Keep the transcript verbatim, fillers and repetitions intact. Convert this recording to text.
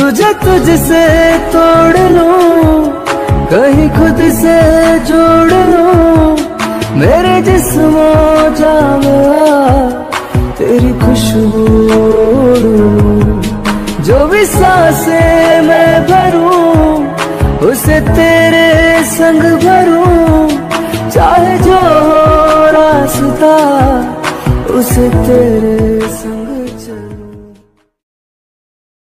तुझे तुझसे तोड़ लूं, कहीं खुद से जोड़ लूं, मेरे जिस्मों जान तेरी खुशबू ओढ़ूं। जो भी सांसें मैं भरूं उसे तेरे संग भरूं, चाहे जो हो रास्ता उसे तेरे संग